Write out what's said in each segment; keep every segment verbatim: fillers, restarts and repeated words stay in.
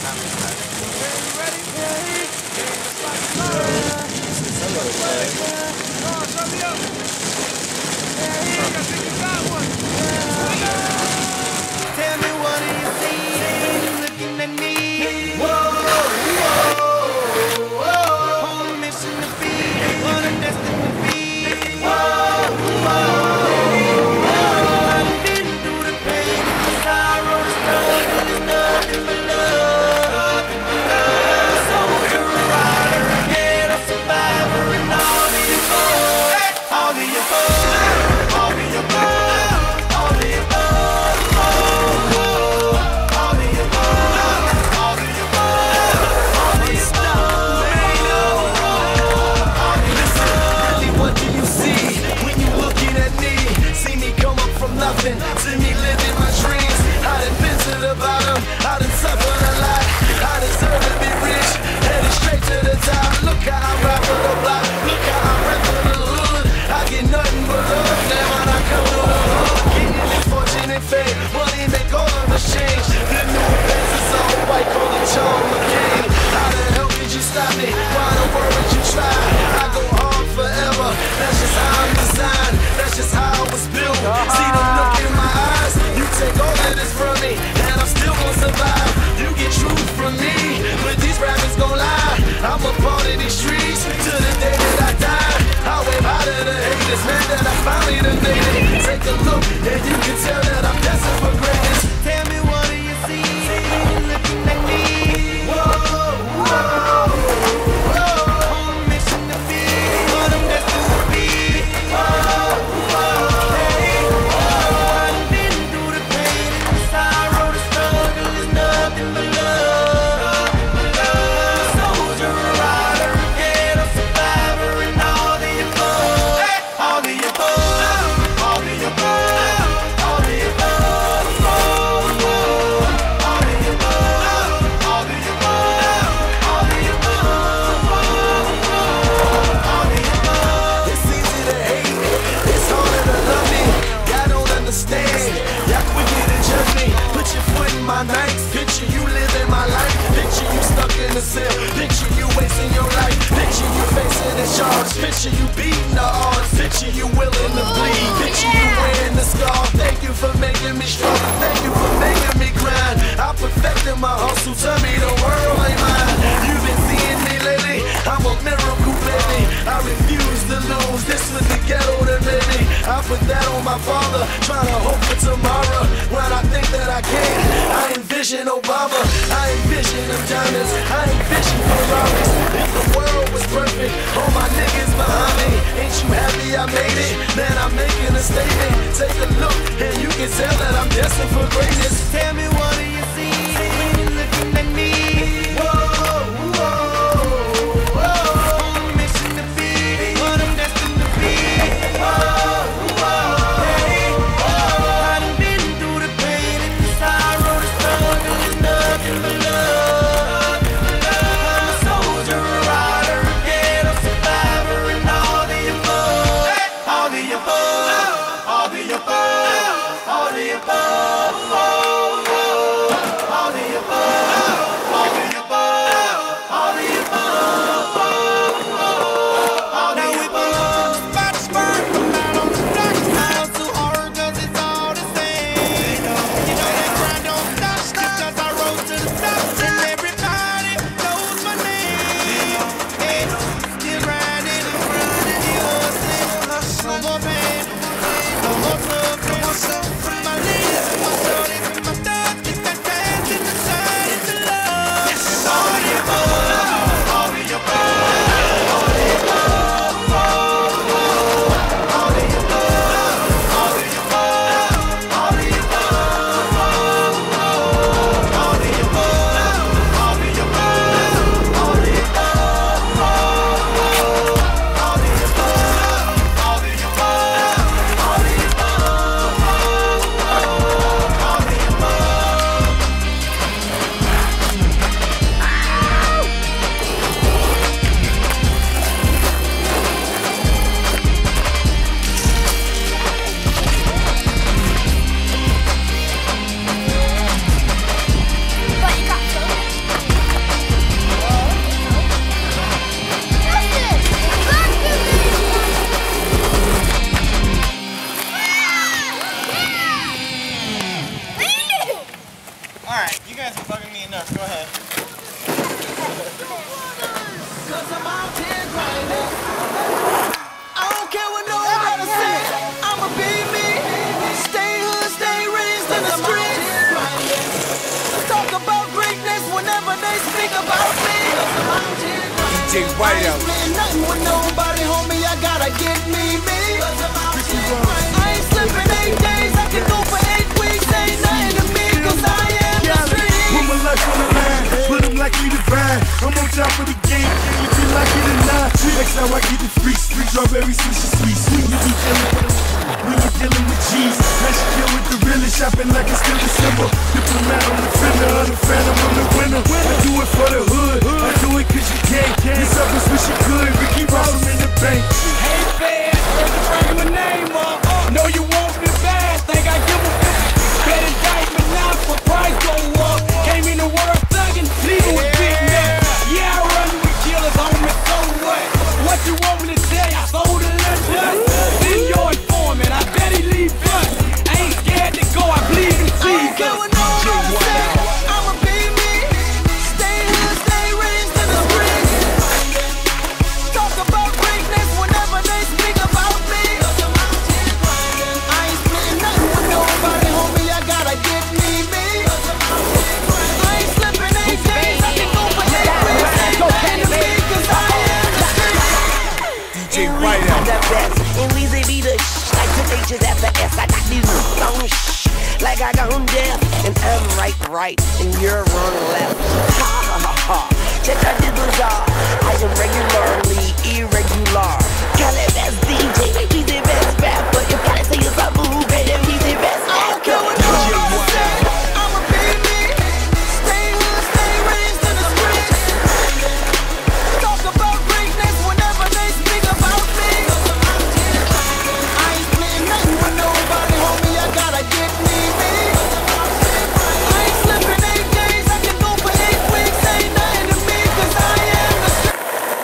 See me living my dreams. I done been to the bottom, I done suffered a lot. I deserve to be rich, headed straight to the top. Look how I rap for the block, look how I rap for the hood. I get nothing but love, now when I come to the hood. Getting this fortune and fame, money make all of us change. The new face is all white, call it John McCain. How the hell did you stop me? Why the world would you try? I go hard forever, that's just how I'm designed. That's just how I was built. See the look in my eyes, you take all of this from me, and I'm still gonna survive. You get truth from me, but these rappers gon' lie. I'm a part of these streets till the day that I die. I wave out of the haters, man, that I finally done made it. Take a look, and you can tell that I'm destined for greatness. Tell me, what do you see when you're looking at me? Whoa, whoa, whoa. On a mission to be what I'm destined to be. Whoa, whoa, hey, whoa. I've been through the pain and the sorrow, the struggle is nothing but love. A soldier, a rider, a ghetto survivor, and all the above. All the above, all the above, all the above. All the above, all the above, all the above, all the above. It's easy to hate me, it's harder to love me. Y'all don't understand, y'all quicker to judge me. Put your foot in my nights, picture you living my life. Picture you stuck in a cell, picture you wasting your life. Picture you facing the charge, picture you beating the odds. Picture you willing to bleed, picture you wearing the scar. Thank you for making me strong, thank you for making me grind. I perfected my hustle, tell me the world ain't mine. You've been seeing me lately, I'm a miracle baby. I refuse to lose, this was the ghetto that made me. I put that on my father, trying to hope for tomorrow. When I think that I can't, I envision Obama. I envision the diamonds, I envision Ferraris. If the world was perfect, all my niggas behind me. Ain't you happy I made it? Man, I'm making a statement. Take a look, and you can tell that I'm destined for greatness. Tell me, what do you see when you're looking at me? Whoa, whoa, whoa. On a mission to be what I'm destined to be. Whoa, whoa, hey, whoa. I done been through the pain and the sorrow, the struggle is nothing but love. I'm a soldier, a rider, a ghetto survivor, and all the above. All the above, all the above, all the above. Alright, you guys are bugging me enough. Go ahead. Cause I'm out here grinding. I don't care what nobody says. I'ma be me. Stay hood, stay raised in the streets. Talk about greatness whenever they speak about me. I ain't splitting nothing with nobody, homie. I gotta get me, me. I ain't slipping eight days. I can go for eight weeks. Ain't nothing to me, cause I am the street. Put my life on the line, put them like me divine. I'm on top of the game, if you like it or not. Next time I get the free street, strawberry swishy sweet, sweet. You be killing when you're dealing with cheese. Now she kill with the realest, shopping like it's still December. Diplomat on the fender, on the phantom, I'm the winner. I do it for the hood, I do it cause you can. This up is wish you could, Ricky Ross, I'm in the bank. Hey fans, heard you bringing my name up. Know you want me bad, think I give a fuck. Bet indictment now for price go up. Came in the world thuggin', leaving with big men. Yeah, I run with killers on me, so what? What you want me to tell you? I sold a little blood. Then your informant, I bet he leave blood. I ain't scared to go, I bleed in Jesus. I don't care what nobody says. I'ma be me. Stay here, stay raised in the streets. Talk about greatness whenever they speak about me. I ain't splitting nothing with nobody, homie. I gotta get me, me. I ain't slipping eight days. I can go for eight weeks. Ain't nothing to me, cause I am the street. D J Whiteout. The best, and we say be the sh like the H's at the S. I got these long sh like I gone deaf, and I'm right, right, and you're wrong, left. Ha ha ha ha. Check out this bizarre. I am regularly irregular. Call it best D J, he's the best rapper. If I say it's a move, then he's the best I don't care what actor. nobody says. I'ma be me. Stay hood, stay raised in the streets. Talk about greatness whenever they speak about me. I ain't splitting nothing with nobody, homie. I gotta get me, me. I ain't slipping eight days. I can go for eight weeks. Ain't nothing to me, cause I am the street.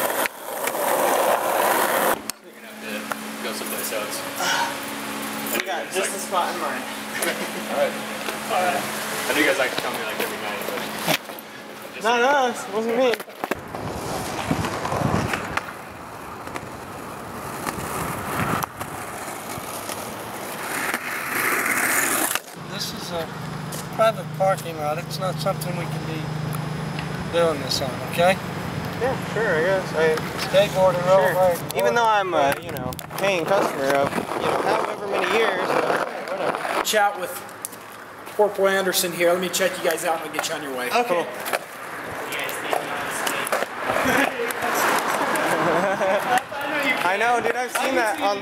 You're gonna have to go someplace else. I got just a spot in mind. Alright. Alright. I know you guys like to come here like every night, but just No, no, it wasn't me. This is a private parking lot. It's not something we can be doing this on, okay? Yeah, sure, I guess. I, Skateboarding sure. all right. Even though I'm a, you know, paying customer of, you know, however many years, uh, whatever. Chat with Corporal Anderson here. Let me check you guys out and I'll get you on your way. Okay. Cool. I know, dude, I've seen that on...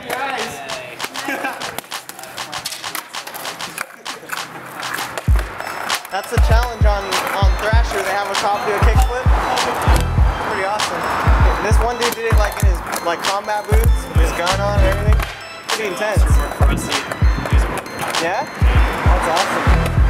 That's a challenge on, on Thrasher. They have a copy of kickflip. Pretty awesome. This one dude did it like in his like combat boots, with his gun on and everything. Pretty intense. Yeah? That's awesome.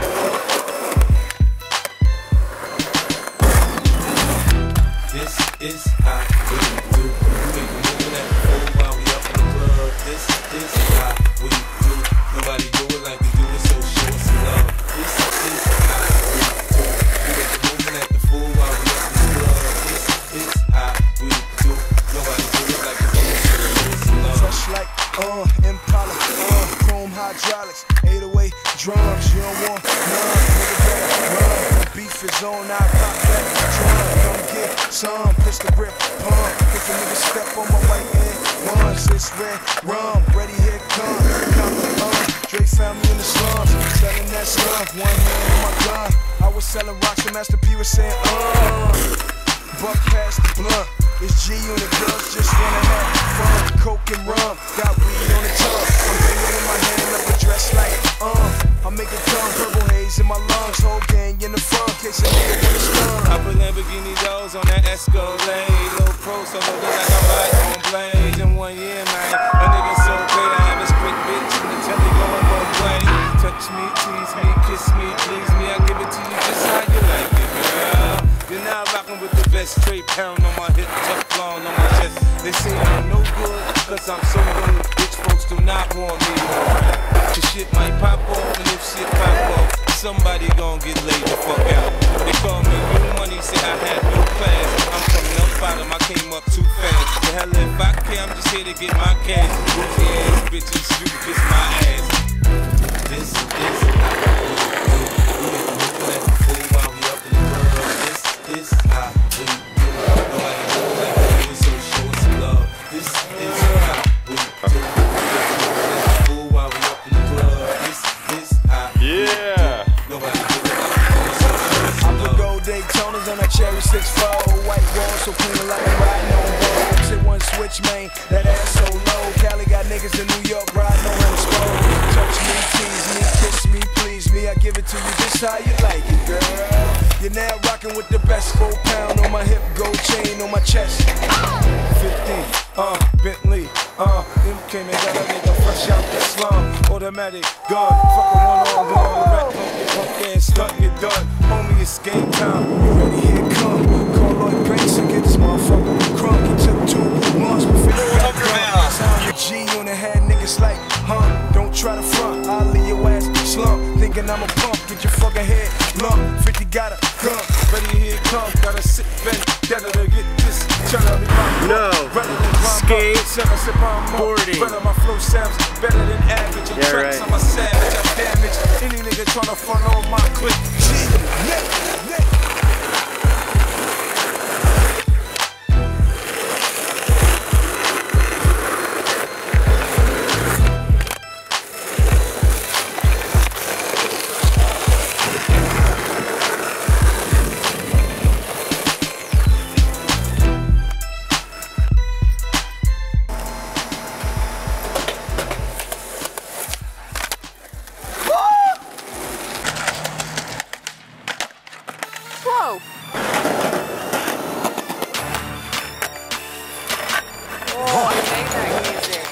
This is how we do. We moving at the floor while we up in the club. This is how we do. Nobody do it like we do it, so show us some love. This is how we do. We moving at the floor while we up in the club. This is how we do. Nobody do it like we do it, so show us some love. Fresh like, uh, Impala, uh, chrome hydraulics, eight oh eight drums, you don't want none, nigga better run. The beef is on, I pop that drum, come get some, pistol grip, pump. If a nigga step on my white hand, once it's red rum, ready, here come, come, uh, Dre found me in the slums, selling that stuff, one hand on my gun. I was selling rocks and Master P was saying, uh, buck past the blunt. It's G and the girls just wanna have fun. Coke and rum, got weed on the tongue. I'm banging with my hand up a dress like, uh, I make it come, purple haze in my lungs. Whole gang in the front, case a nigga wanna stun. I put Lamborghini doors on that Escalade. Low pro, so looking like I'm riding on blades. In one year, man, a nigga so great. I have a straight bitch in the telly going both ways. Touch me, tease me, kiss me, please me. I give it to you just how you like it, girl. You're now rocking with the best, straight pound on my hip, Teflon on my chest. They say I'm no good, cause I'm so good. Rich folks do not want me to rap. The shit might pop off, and if shit pop off, somebody gon' get laid the fuck Benz on that cherry six four. White walls so clean like I'm riding on boats. Hit one switch, man, that ass so low. Cali got niggas in New York riding on exposed. Touch me, tease me, kiss me, please me. I give it to you just how you like it, girl. You're now rocking with the best. Four pound on my hip, gold chain on my chest. fifteen, uh, Bentley, uh, them came and got a nigga fresh out the slum. Automatic gun, fuckin' one on one, rap punk, get punk ass stuck, you done. Homie, it's game time. You ready? Here it come. Call Lloyd Banks and get this motherfucker crunk. It took two months before he got drunk. Signed a G on the head, niggas like, huh? Don't try to front, I'll leave your ass slump. Thinking I'm a pump, get your fucking head lump. fifty got a gun, ready, here it come. Gotta sit back, gotta get this. Tryna be my No. Skate. forty. Better my flow sounds better than average. And Yeah, tracks, right. I'm a savage, I'm damaged. Any nigga tryna front on my clip. Whoa! Oh, Maybach music.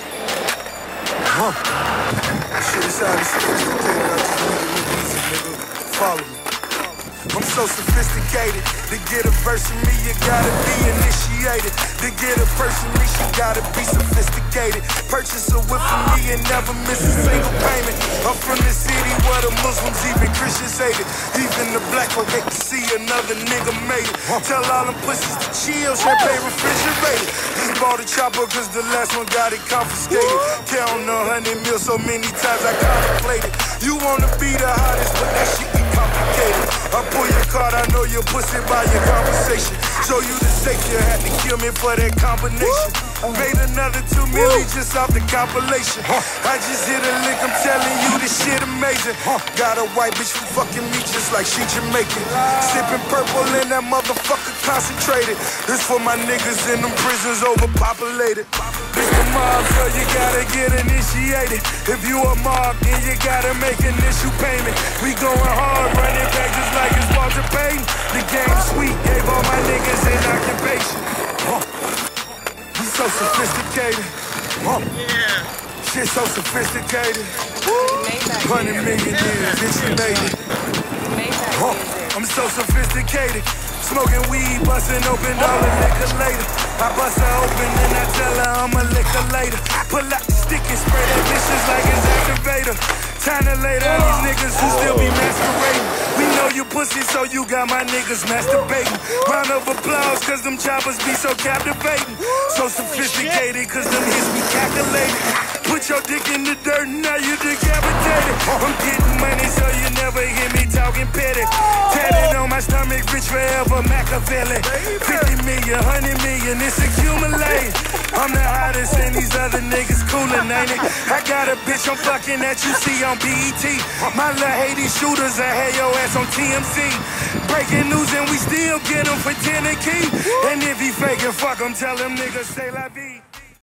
huh? Shit is how sophisticated. I just make it look easy, nigga. Follow me. I'm so sophisticated. To get a verse from me, you gotta be initiated. To get a person me, she gotta be sophisticated. Purchase a whip from me and never miss a single payment. I'm from the city where the Muslims, even Christians hate it. Even the black folk hate to see another nigga made it. Tell all them pussies to chill, champagne refrigerated. Just bought a chopper cause the last one got it confiscated. Counting a hundred mil so many times I contemplated. You wanna be the hottest, but that shit get complicated. I pull your card, I know your pussy by your conversation. Show you the safe, you had to kill me for that combination. Made another two million just off the compilation. I just hit a lick, I'm telling you this shit amazing. Got a white bitch who fucking me just like she Jamaican. Sipping purple and that motherfucker concentrated. This for my niggas in them prisons overpopulated. Big mob, so you gotta get initiated. If you a mob, then you gotta make initial payment. We going hard, running back just like it's Walter Payton. The game sweet, gave all my niggas an occupation. We so sophisticated. Yeah. Shit so sophisticated. Maybach Hundred music. million years, bitch, you made it. Maybach Huh. music. I'm so sophisticated. Smoking weed, busting open all the liquor later. I bust her open and I tell her I'm a liquor later. Pull out the stick and spray that bitch just like it's activator. Time to later, these niggas who still be masquerading. We know you pussy, so you got my niggas masturbating. Round of applause, cause them choppers be so captivating. So sophisticated, cause them hits be calculated. Put your dick in the dirt, now you decapitated. I'm getting money, so you never hear me talking petty. Tatted on my stomach, rich forever, Machiavelli. fifty million, one hundred million, it's accumulating. I'm the hottest and these other niggas coolin', ain't it? I got a bitch I'm fucking that you see on B E T. My little Haiti shooters, I had your ass on T M Z. Breaking news and we still get him for ten a key. And if he faking, fuck him, tell him niggas say la vie.